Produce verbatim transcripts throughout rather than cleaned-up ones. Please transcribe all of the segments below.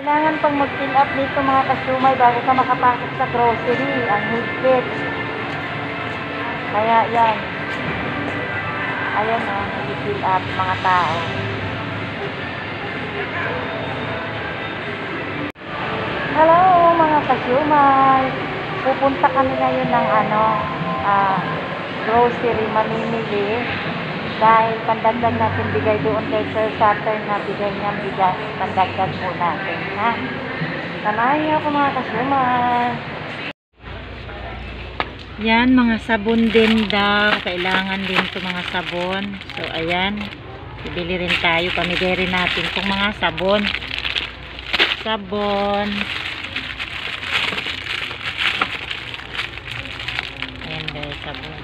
Kailangan pang mag-fill up dito mga kasumay bago ka makapasok sa grocery. Ang higpit. Kaya yan. Ayan o, oh, nag-fill up mga tao. Hello mga kasumay. Pupunta kami ngayon ng ano, uh, grocery, mamimili. Dahil pandagdag natin bigay doon kay Sir Saturn na bigay niyang bigas, pandagdag po natin, ha? Samahan niyo ako mga kasumay. Yan, mga sabon din daw. Kailangan din ito mga sabon. So, ayan. Bibili rin tayo. Pamigay rin natin itong mga sabon. Sabon. Ayan guys, sabon.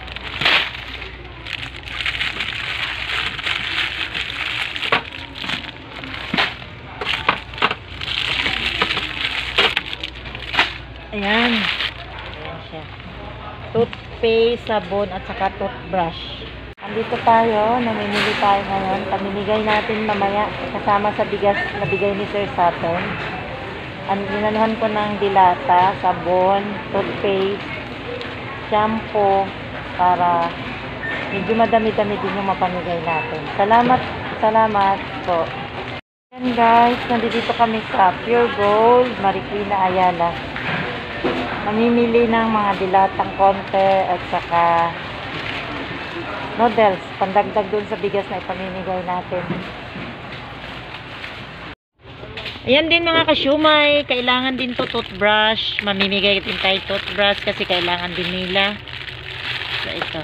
Ayan. Ayan siya. Toothpaste, sabon, at saka toothbrush. Andito tayo. Namimili tayo ngayon. Pamimigay natin mamaya kasama sa bigas na bigay ni Sir Saturn. Ginanuhan ko ng dilata, sabon, toothpaste, shampoo, para medyo madami-dami din yung mapamigay natin. Salamat, salamat po. Ayan guys, nandito kami sa Pure Gold, Marikina, Ayala. Mamimili ng mga dilatang konte at saka noodles, pandagdag dun sa bigas na ipamimigay natin. Ayan din mga kasyumay, kailangan din to toothbrush. Mamimigay din tayo toothbrush kasi kailangan din nila. So ito.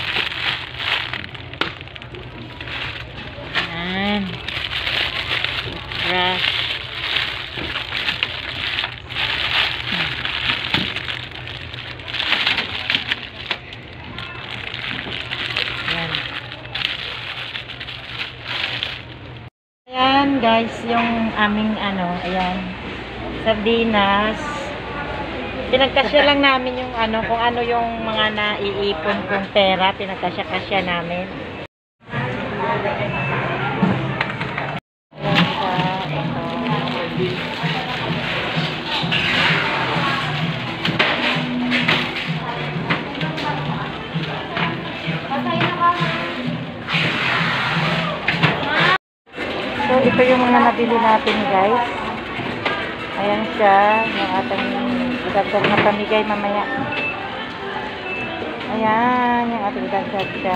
Ayan. Toothbrush. Ayan guys, yung aming ano, ayan, sardinas. Pinagkasya lang namin yung ano, kung ano yung mga naiipon kong pera, pinagkasya-kasya namin. Ayan siya, ito. So, ito yung mga nabili natin guys. Ayan siya, yung ating idagdag na pamigay mamaya. Ayan, yung ating idagdag siya.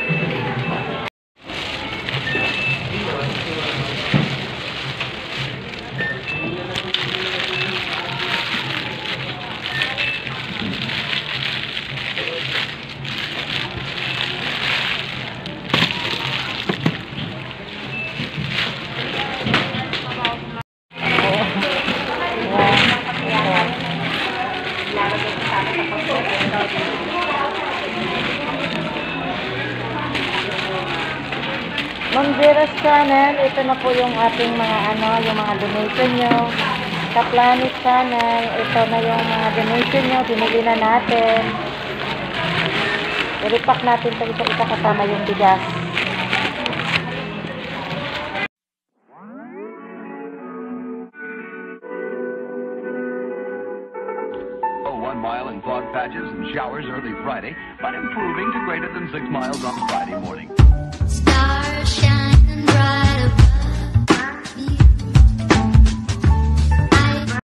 Monderas Channel, ito na po yung ating mga ano, yung mga donation nyo. Kaplanet Channel, ito na yung mga donation nyo, binili na natin. I-repack natin ito isa-isa kasama yung bigas. One mile in fog patches and showers early Friday, but improving to greater than six miles on Friday morning. Stars shining bright.